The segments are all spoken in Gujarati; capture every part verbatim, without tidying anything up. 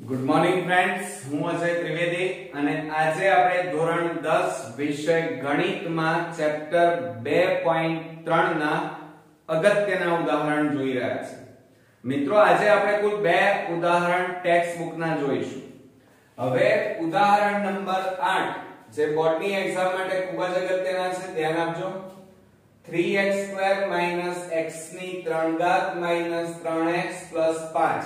ગુડ મોર્નિંગ ફ્રેન્ડ્સ, હું અજય ત્રિવેદી અને આજે આપણે ધોરણ દસ વિષય ગણિતમાં ચેપ્ટર બે પોઈન્ટ ત્રણ ના અગત્યના ઉદાહરણ જોઈ રહ્યા છે. મિત્રો, આજે આપણે કુલ બે ઉદાહરણ ટેક્સ્ટ બુકના જોઈશું. હવે ઉદાહરણ નંબર આઠ જે બોર્ડની એક્ઝામ માટે ખૂબ જ અગત્યના છે, ધ્યાન આપજો. Three x square minus x ની ત્રણ ઘાત માઇનસ ત્રણ એક્સ પ્લસ પાંચ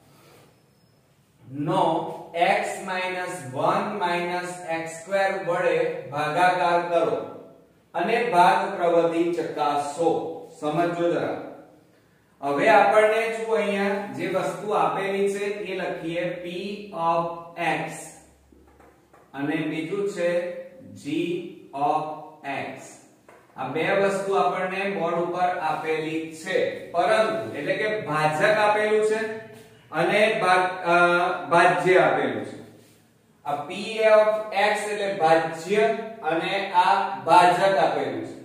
નો x minus one minus x square વડે ભાગાકાર કરો અને ભાગ પ્રવૃત્તિ ચકાસો. સમજો જરા. હવે આપણને જો અહીંયા જે વસ્તુ આપેલી છે એ લખીએ p of x અને બીજું છે g of x. આ બે વસ્તુ આપણને બોર્ડ ઉપર આપેલી છે, પરંતુ એટલે કે ભાજક આપેલું છે અને ભાજ્ય આપેલું છે. આ p of x એટલે ભાજ્ય અને આ ભાજક આપેલું છે.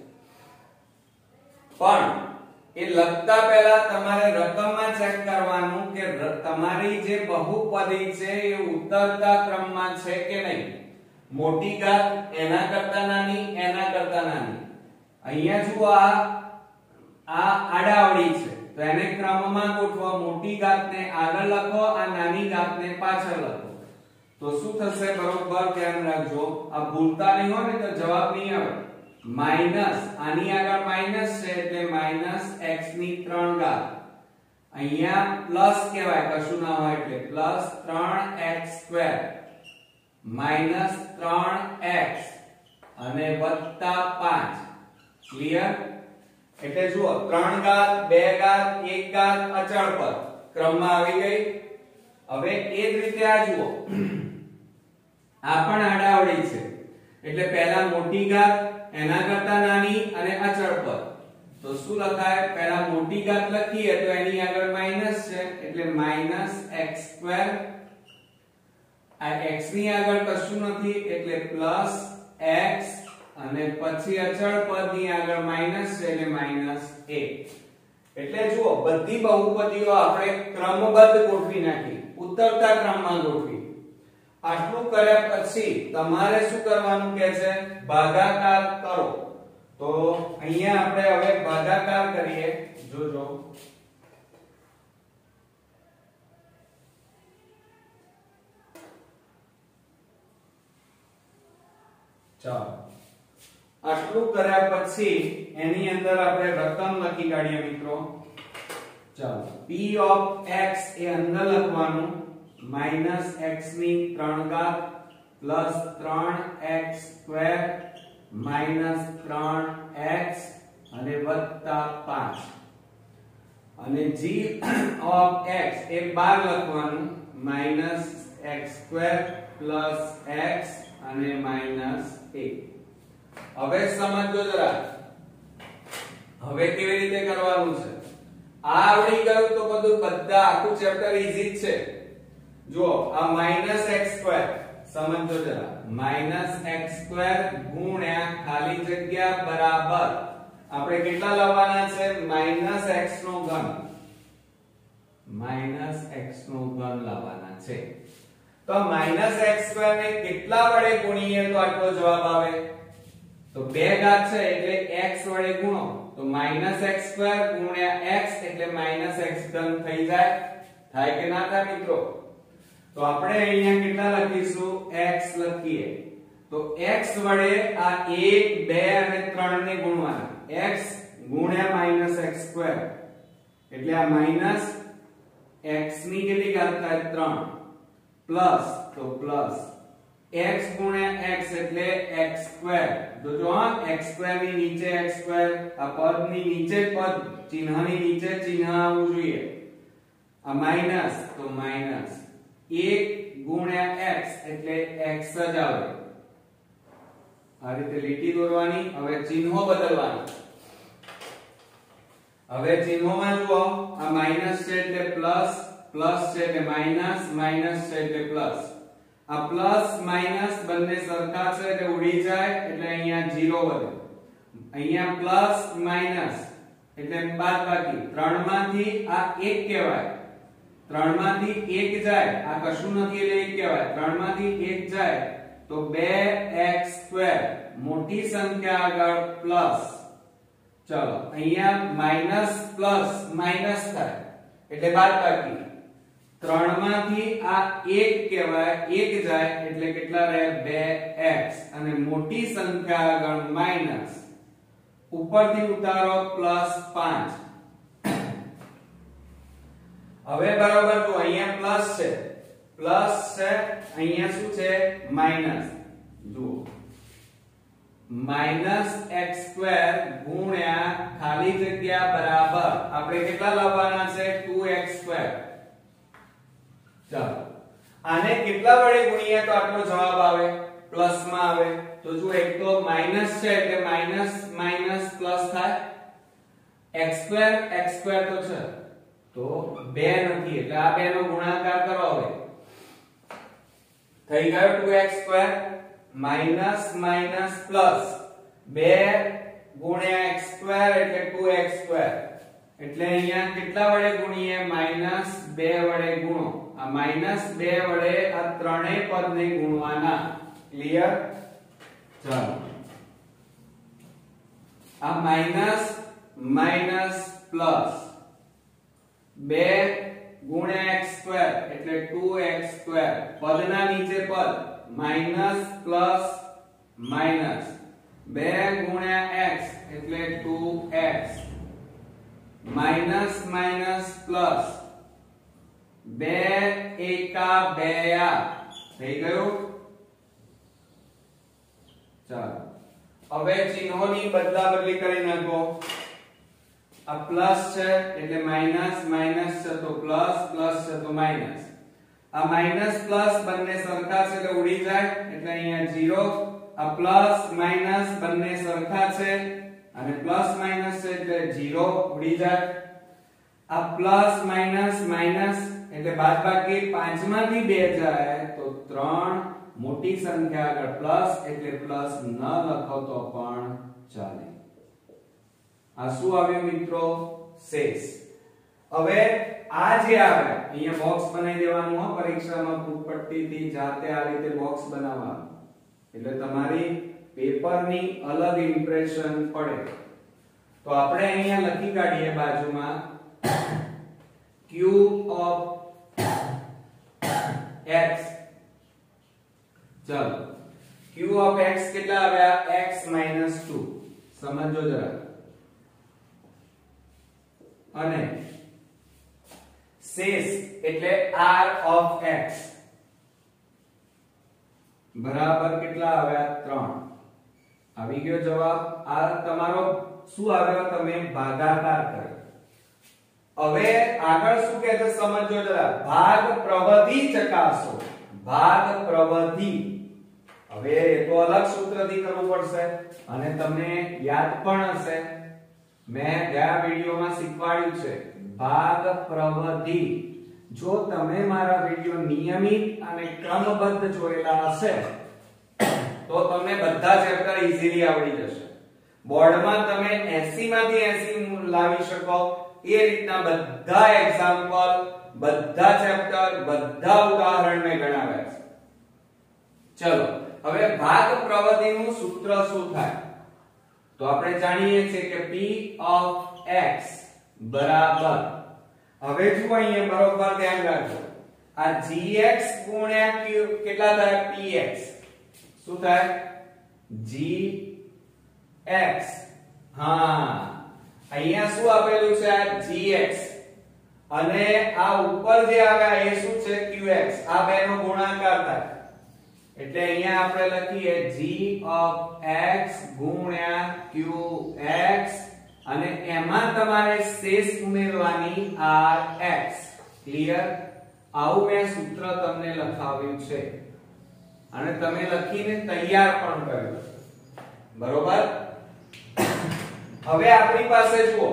પણ એ લખતા પહેલા તમારે રકમમાં ચેક કરવાનું કે તમારી જે બહુપદી છે એ ઉતરતા ક્રમમાં છે કે નહીં. મોટી ઘાત એના કરતા નાની, એના કરતા નાની. અહીંયા જુઓ, આ આ આડાવડી છે તો એને ક્રમમાં ગોઠવો. મોટી ઘાતને આગળ લખો, આ નાની ઘાતને પાછળ લખો. તો શું થશે? બરોબર ધ્યાન રાખજો. આ ભૂલતા નહીં હોય ને તો જવાબ નહીં આવે. માઈનસ, આની આગળ માઈનસ છે એટલે માઈનસ x ની ત્રણ ઘાત. અહીંયા પ્લસ કહેવાય, કશું ના હોય એટલે પ્લસ ત્રણ એક્સ સ્ક્વેર માઈનસ ત્રણ એક્સ અને વત્તા પાંચ. ક્લિયર? એટલે જુઓ, ત્રણ ઘાત, બે ઘાત, એક ઘાત અચળ પદ ક્રમમાં આવી ગઈ. હવે એ જ રીતે આ જુઓ, આ પણ આડાવડી છે એટલે પહેલા મોટી ઘાત, એના કરતા નાની અને અચળ પદ. તો શું લખાય? પહેલા મોટી ઘાત લખીએ તો એની આગળ માઈનસ છે એટલે માઈનસ x સ્ક્વેર. આ x ની આગળ કશું નથી એટલે પ્લસ x અને પછી અચળ પદની આગળ માઈનસ છે એટલે માઈનસ એક. એટલે જુઓ, બધી બહુપદીઓ આપણે ક્રમબદ્ધ ગોઠવી નાખી, ઉતરતા ક્રમમાં ગોઠવી. આટલું કર્યા પછી તમારે શું કરવાનું કહે છે? ભાગાકાર કરો. તો અહીંયા આપણે હવે ભાગાકાર કરીએ. જોજો, ચાલો. આટલું કર્યા પછી એની અંદર આપણે રકમ લખી કાઢીએ મિત્રો. ચાલો, p of x એ અંદર લખવાનું માઈનસ x ની ત્રણ ઘાત પ્લસ ત્રણ એક્સ સ્ક્વેર માઈનસ ત્રણ એક્સ અને વત્તા પાંચ. અને g of x એ બાર લખવાનું minus x square plus x અને માઈનસ એક. હવે સમજો જરા, હવે કેવી રીતે કરવાનું છે. આ આવડી ગયું તો બધું બધા આખું ચેપ્ટર ઈઝી છે. જો આ માઈનસ x સ્ક્વેર સમજો જરા, માઈનસ x સ્ક્વેર ગુણ્યા ખાલી જગ્યા બરાબર આપણે કેટલા લાવવાના છે? માઈનસ x નો ઘન. માઈનસ x નો ઘન લાવવાના છે. તો માઈનસ x સ્ક્વેર ને કેટલા વડે ગુણીએ તો આટલો જવાબ આવે? તો બે ઘાત છે એટલે x વડે ગુણો તો માઈનસ x સ્ક્વેર ગુણ્યા x એટલે માઈનસ x ઘન થઈ જાય. થાય કે ના થાય મિત્રો? તો આપણે અહીંયા કેટલા લખીશું? x લખીએ તો x વડે આ એક, બે અને ત્રણ ને ગુણવાના. x ગુણ્યા માઈનસ x સ્ક્વેર એટલે આ માઈનસ x ની કેટલી ઘાત થાય? ત્રણ પ્લસ તો પ્લસ x ગુણ્યા x એટલે x સ્ક્વેર. તો જો આ x સ્ક્વેર ની નીચે x સ્ક્વેર, આ પદ ની નીચે પદ, ચિહ્નની નીચે ચિહ્ન આવવું જોઈએ. આ માઈનસ તો માઈનસ એક ગુણ્યા x એટલે x જ આવે. આ રીતે લીટી દોરવાની. હવે ચિહ્નો બદલવાના. હવે ચિહ્નોમાં જુઓ, આ માઈનસ છે એટલે પ્લસ, પ્લસ છે એટલે માઈનસ, માઈનસ છે એટલે પ્લસ. આ પ્લસ માઈનસ બંને સરખા છે એટલે ઉડી જાય એટલે અહીંયા ઝીરો વધે. અહીંયા પ્લસ માઈનસ એટલે બાદબાકી. ત્રણ માંથી આ એક કહેવાય ત્રણ માંથી એક જાય, આ કશું નથી એટલે એક કહેવાય. ત્રણ માંથી એક જાય તો બે એક્સ સ્ક્વેર, મોટી સંખ્યા આગળ પ્લસ. ચલો અહીંયા માઈનસ પ્લસ માઈનસ થાય એટલે બાદબાકી. ત્રણ માંથી આ એક કહેવાય, એક જાય એટલે કેટલા રહે? બે એક્સ. અને મોટી સંખ્યા આગળ માઈનસ, ઉપરથી ઉતારો પ્લસ પાંચ. હવે બરાબર તો અહીંયા પ્લસ છે, પ્લસ છે, અહીંયા શું છે? માઈનસ. જુઓ માઈનસ એક્સ સ્ક્વેર ગુણ્યા ખાલી જગ્યા બરાબર આપણે કેટલા લાવવાના છે? Two x square. ચાલો આને કેટલા વડે ગુણીએ તો આટલો જવાબ આવે? પ્લસ માં આવે. તો જો એક તો માઈનસ છે એટલે માઈનસ માઈનસ પ્લસ થાય. x સ્ક્વેર x સ્ક્વેર તો છે તો બે નથી એટલે આ બે નો ગુણાકાર કરો. હવે થઈ ગયો two x square minus minus plus બે ગુણ્યા x સ્ક્વેર એટલે ટુ એક્સ સ્ક્વેર. એટલે અહીંયા કેટલા વડે ગુણીએ? માઈનસ બે વડે ગુણો. આ માઈનસ બે વડે આ ત્રણેય પદને ગુણવાના. ક્લિયર? ચાલો આ માઈનસ માઈનસ પ્લસ બે ગુણ્યા x સ્ક્વેર એટલે ટુ એક્સ સ્ક્વેર. પદના નીચે પદ માઈનસ પ્લસ માઈનસ બે ગુણ્યા x એટલે two x minus minus plus બે એકા બે આ થઈ ગયું. ચાલો હવે ચિહ્નોની બદલા બદલી કરી નાખો. આ પ્લસ છે એટલે માઈનસ, માઈનસ છે તો પ્લસ, પ્લસ છે તો માઈનસ. આ માઈનસ પ્લસ બંને સરખા છે એટલે ઉડી જાય એટલે અહીંયા ઝીરો. આ પ્લસ માઈનસ બંને સરખા છે અને પ્લસ માઈનસ છે એટલે ઝીરો ઉડી જાય. આ પ્લસ માઈનસ માઈનસ એટલે બાદબાકી. પાંચ માંથી બે જાય તો ત્રણ, મોટી સંખ્યા આગળ પ્લસ એટલે પ્લસ ન લખો તો પણ ચાલે. આ શું આવ્યું મિત્રો? શેષ. હવે આ જે આવે અહીંયા બોક્સ બનાવી દેવાનું હો. પરીક્ષામાં પૂરપટ્ટીથી જાતે આ રીતે બોક્સ બનાવવાનું એટલે તમારી પેપરની અલગ ઇમ્પ્રેશન પડે. તો આપણે અહીંયા લખી કાઢીએ બાજુમાં q of x. ચલો q of x કેટલા આવ્યા? x minus two. સમજો જરા. અને શેષ એટલે r of x બરાબર કેટલા આવ્યા? ત્રણ. આવી ગયો જવાબ. આ તમારો શું આવ્યો? તમે ભાગાકાર કર્યો. હવે આગળ શું કહે છે સમજો જરા. ભાગ પ્રવધિ ચકાસો. ભાગ પ્રવધિ. હવે એ તો અલગ સૂત્રથી કરવું પડશે અને તમને યાદ પણ હશે. મેં ગયા વિડિયોમાં શીખવાડ્યું છે ભાગ પ્રવધિ. જો તમે મારા વિડિયો નિયમિત અને ક્રમબદ્ધ જોયેલા હશે તો તમને બધા ચેપ્ટર ઈઝીલી આવડી જશે. બોર્ડમાં તમે એંસી માંથી એંસી લાવી શકો એ રીતના બધા એક્ઝામ્પલ, બધા ચેપ્ટર, બધા ઉદાહરણ મેં ગણાવ્યા છે. ચલો હવે ભાગ પ્રવધિનું સૂત્ર શું થાય? તો આપણે જાણીએ છીએ કે p of x બરાબર. હવે જુઓ અહીંયા બરોબર ધ્યાન રાખજો. આ gx ગુણ્યા q કેટલા થાય? px. શું થાય? gx. હા અહીંયા શું આપેલું છે? આ gx અને આ ઉપર જે આવ્યા એ શું છે? qx. આ બેનો ગુણાકાર થાય એટલે અહીંયા આપણે લખીએ g of x ગુણ્યા qx અને એમાં તમારે શેષ ઉમેરવાની rx. ક્લિયર? આવું મેં સૂત્ર તમને લખાવ્યું છે અને તમે લખીને તૈયાર પણ કર્યું. બરોબર? હવે આપણી પાસે જુઓ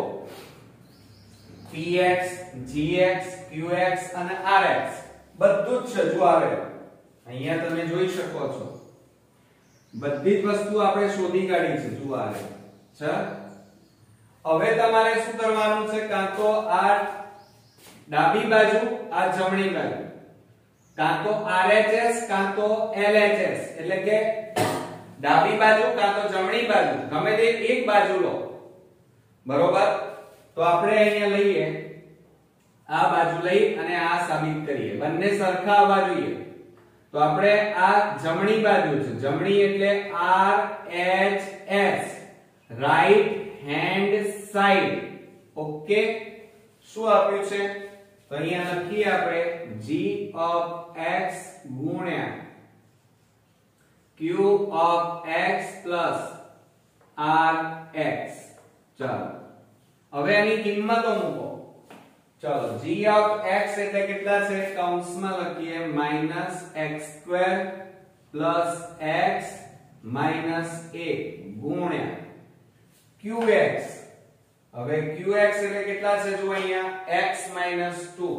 px, gx, qx અને rx બધું જ છે. જો આવે અહીંયા તમે જોઈ શકો છો બધી જ વસ્તુ આપણે શોધી કાઢી છે. જો આવે છે. હવે તમારે શું કરવાનું છે? કાં તો આ ડાબી બાજુ આ જમણી બાજુ, કાં તો આર એચ એસ કાં તો એલ એચ એસ, એટલે કે ડાબી બાજુ કાં તો જમણી બાજુ, ગમે તે એક બાજુ લો, બરોબર. તો આપણે અહીંયા લઈએ, આ બાજુ લઈ અને આ સાબિત કરીએ, બંને સરખા આવવા જોઈએ. તો આપણે આ જમણી બાજુ છે, જમણી એટલે R H S, right hand side. Okay, શું આપ્યું છે? તો અહીંયા લખીએ આપણે g of x ગુણ્યા q of x plus rx. ચાલો હવે આની કિંમતો મૂકો. ચાલો g of x એટલે કેટલા છે? કૌંસમાં લખીએ minus x square plus x minus એક ગુણ્યા qx. હવે qx એટલે કેટલા છે? જો અહીંયા x minus ટુ,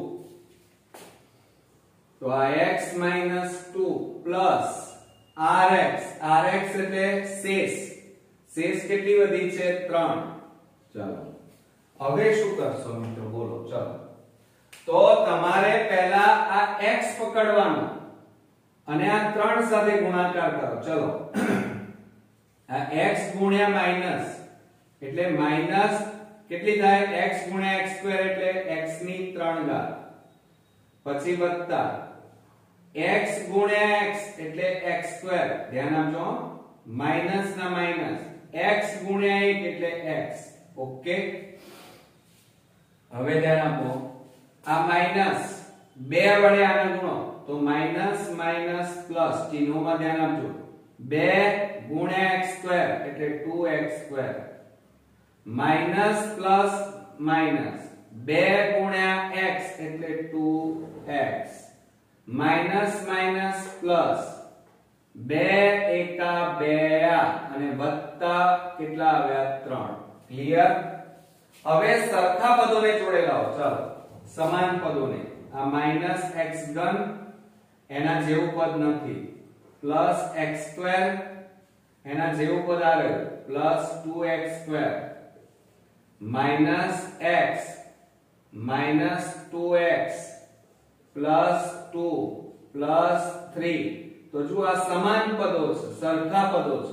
તો આ x minus two plus rx, rx એટલે શેષ, શેષ કેટલી વધી છે? ત્રણ. ચાલો હવે શું કરશો મિત્રો? બોલો. ચાલો તો તમારે પહેલા આ x પકડવાનો અને આ ત્રણ સાથે ગુણાકાર કરો. ચલો આ x ગુણ્યા માઈનસ એટલે માઈનસ કેટલી થાય? x ગુણ્યા x સ્ક્વેર એટલે x ની ત્રણ ઘાત, પછી વત્તા x ગુણ્યા x એટલે x સ્ક્વેર, ધ્યાન આપજો, માઈનસ ના માઈનસ, x ગુણ્યા એક એટલે x. ઓકે, હવે ધ્યાન આપો, આ માઈનસ બે વડે આને ગુણો તો માઈનસ માઈનસ પ્લસ, ચિહ્નોમાં ધ્યાન આપજો, બે ગુણ્યા x સ્ક્વેર એટલે two x square, minus plus minus, બે ગુણ્યા x એટલે two x, minus minus plus, બે એકા બે અને વત્તા કેટલા આવ્યા? ત્રણ. ક્લિયર? હવે સરખા પદોને જોડે લાવો. ચાલો સમાન પદોને, આ માઈનસ x ઘન એના જેવું પદ નથી, પ્લસ x સ્ક્વેર એના જેવું પદ આવે plus two x square, minus x minus two x plus two plus three. તો જો આ સમાન પદો છે, સરખા પદો છે,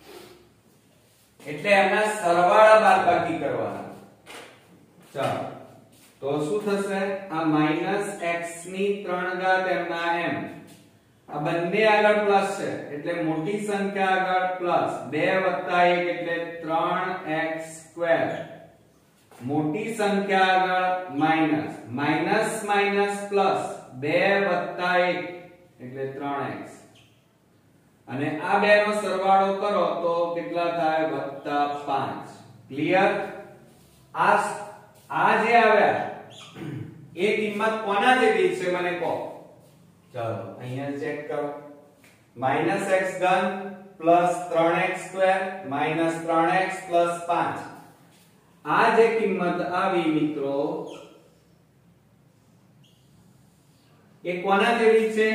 એટલે એના સરવાળા બાદબાકી કરવાના. ચાલો તો શું થશે? આ માઈનસ x ની ત્રણ ઘાત એમના એમ, આ બંને આગળ પ્લસ છે એટલે મોટી સંખ્યા આગળ પ્લસ, બે વત્તા એક એટલે ત્રણ એક્સ સ્ક્વેર, મોટી સંખ્યા આગળ માઈનસ, માઈનસ માઈનસ પ્લસ, બે વત્તા એક એટલે ત્રણ એક્સ, અને આ બે નો સરવાળો કરો તો કેટલા થાય? વત્તા પાંચ. ક્લિયર? આ આ જે આવ્યા એ કિંમત કોના જેવી છે મને કહો. ચાલો અહીંયા ચેક કરો, માઈનસ x ઘન પ્લસ ત્રણ એક્સ સ્ક્વેર માઈનસ ત્રણ એક્સ પ્લસ પાંચ. આ જે કિંમત આવી મિત્રો એ કોના જેવી છે?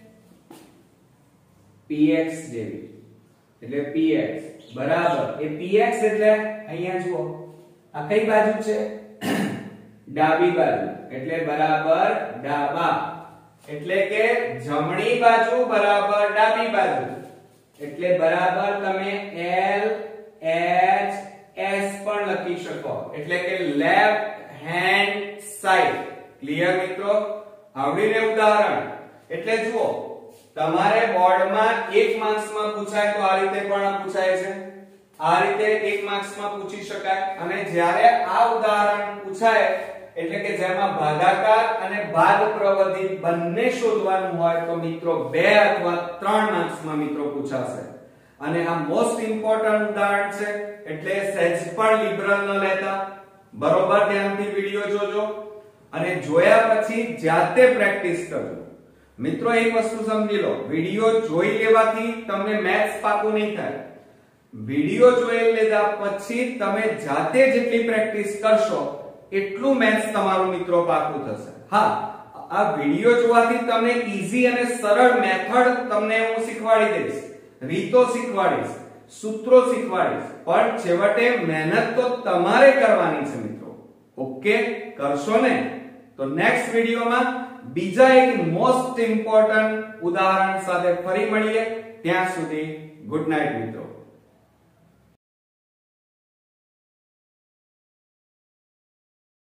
px જેવી. એટલે px બરાબર, એ px એટલે અહીંયા જુઓ, આ કઈ બાજુ છે? ડાબી બાજુ, એટલે બરાબર ડાબા, એટલે કે જમણી બાજુ બરાબર ડાબી બાજુ, એટલે બરાબર તમે l h s પણ લખી શકો, એટલે કે લેફ્ટ હેન્ડ સાઈડ. ક્લિયર મિત્રો? આવડીને ઉદાહરણ. એટલે જુઓ, તમારે બોર્ડમાં એક માર્ક્સમાં પૂછાય તો આ રીતે પણ પૂછાય છે, આ રીતે એક માર્ક્સમાં પૂછી શકાય, અને જ્યારે આ ઉદાહરણ પૂછાય એટલે કે જેમાં ભાગાકાર અને ભાગ પ્રવૃત્તિ બંને શોધવાનું હોય તો મિત્રો બે અથવા ત્રણ માર્ક્સમાં મિત્રો પૂછાશે. અને આ મોસ્ટ ઇમ્પોર્ટન્ટ ઉદાહરણ છે એટલે સહેજ પણ લિબરલ ન લેતા, બરોબર ધ્યાનથી વિડિયો જોજો અને જોયા પછી જાતે પ્રેક્ટિસ કરજો. મિત્રો એક વસ્તુ સમજી લો, વિડિયો જોઈ લેવાથી તમને મેથ્સ પાકું નહીં થાય. વિડિયો જોઈ લીધા પછી તમે જાતે જેટલી પ્રેક્ટિસ કરશો એટલું મેથ્સ તમારું મિત્રો પાકું થશે. હા, આ વિડિયો જોવાથી તમને ઈઝી અને સરળ મેથડ તમને હું શીખવાડી દઈશ, રીતો શીખવાડીશ, સૂત્રો શીખવાડીશ, પણ છેવટે મહેનત તો તમારે કરવાની છે મિત્રો. ઓકે, કરશો ને? તો નેક્સ્ટ વિડિયોમાં બીજા એક મોસ્ટ ઇમ્પોર્ટન્ટ ઉદાહરણ સાથે ફરી મળીએ. ત્યાં સુધી ગુડ નાઇટ મિત્રો.